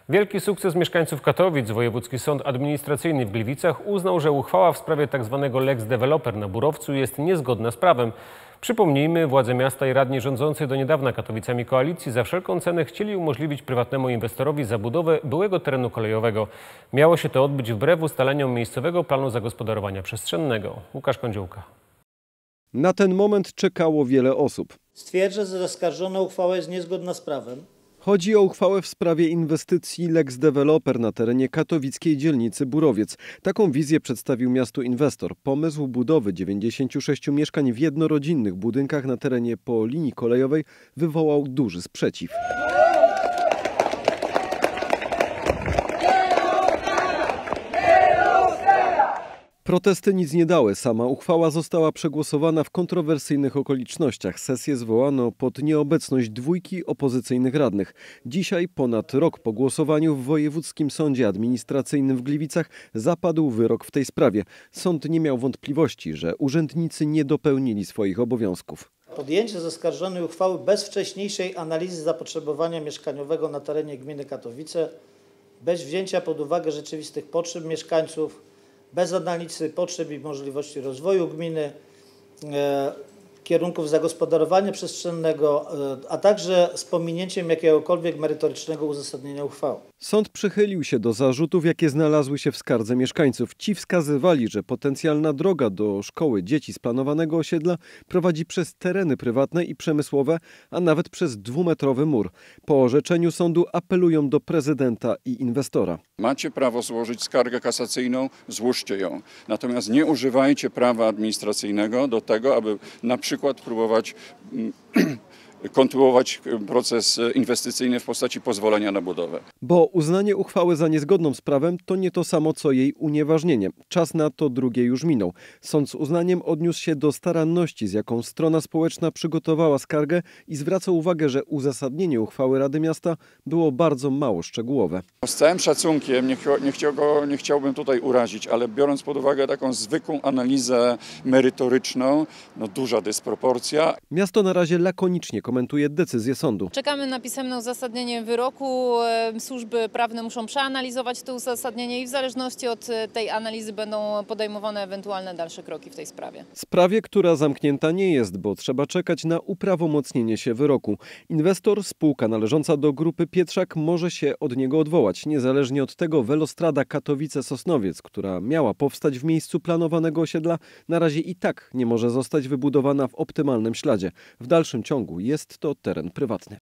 Wielki sukces mieszkańców Katowic. Wojewódzki Sąd Administracyjny w Gliwicach uznał, że uchwała w sprawie tzw. Lex Developer na Burowcu jest niezgodna z prawem. Przypomnijmy, władze miasta i radni rządzący do niedawna Katowicami koalicji za wszelką cenę chcieli umożliwić prywatnemu inwestorowi zabudowę byłego terenu kolejowego. Miało się to odbyć wbrew ustaleniom miejscowego planu zagospodarowania przestrzennego. Łukasz Kądziółka. Na ten moment czekało wiele osób. Stwierdza, że zaskarżona uchwała jest niezgodna z prawem. Chodzi o uchwałę w sprawie inwestycji Lex Developer na terenie katowickiej dzielnicy Burowiec. Taką wizję przedstawił miastu inwestor. Pomysł budowy 96 mieszkań w jednorodzinnych budynkach na terenie po linii kolejowej wywołał duży sprzeciw. Protesty nic nie dały. Sama uchwała została przegłosowana w kontrowersyjnych okolicznościach. Sesję zwołano pod nieobecność dwójki opozycyjnych radnych. Dzisiaj, ponad rok po głosowaniu w Wojewódzkim Sądzie Administracyjnym w Gliwicach, zapadł wyrok w tej sprawie. Sąd nie miał wątpliwości, że urzędnicy nie dopełnili swoich obowiązków. Podjęcie zaskarżonej uchwały bez wcześniejszej analizy zapotrzebowania mieszkaniowego na terenie gminy Katowice, bez wzięcia pod uwagę rzeczywistych potrzeb mieszkańców, bez analizy potrzeb i możliwości rozwoju gminy, kierunków zagospodarowania przestrzennego, a także z pominięciem jakiegokolwiek merytorycznego uzasadnienia uchwały. Sąd przychylił się do zarzutów, jakie znalazły się w skardze mieszkańców. Ci wskazywali, że potencjalna droga do szkoły dzieci z planowanego osiedla prowadzi przez tereny prywatne i przemysłowe, a nawet przez 2-metrowy mur. Po orzeczeniu sądu apelują do prezydenta i inwestora. Macie prawo złożyć skargę kasacyjną, złóżcie ją. Natomiast nie używajcie prawa administracyjnego do tego, aby na przykład próbować kontynuować proces inwestycyjny w postaci pozwolenia na budowę. Bo uznanie uchwały za niezgodną z prawem to nie to samo, co jej unieważnienie. Czas na to drugie już minął. Sąd z uznaniem odniósł się do staranności, z jaką strona społeczna przygotowała skargę i zwraca uwagę, że uzasadnienie uchwały Rady Miasta było bardzo mało szczegółowe. Z całym szacunkiem, nie chciałbym tutaj urazić, ale biorąc pod uwagę taką zwykłą analizę merytoryczną, duża dysproporcja. Miasto na razie lakonicznie komentuje decyzję sądu. Czekamy na pisemne uzasadnienie wyroku. Służby prawne muszą przeanalizować to uzasadnienie i w zależności od tej analizy będą podejmowane ewentualne dalsze kroki w tej sprawie. Sprawie, która zamknięta nie jest, bo trzeba czekać na uprawomocnienie się wyroku. Inwestor, spółka należąca do grupy Pietrzak, może się od niego odwołać. Niezależnie od tego Velostrada Katowice-Sosnowiec, która miała powstać w miejscu planowanego osiedla, na razie i tak nie może zostać wybudowana w optymalnym śladzie. W dalszym ciągu jest to teren prywatny.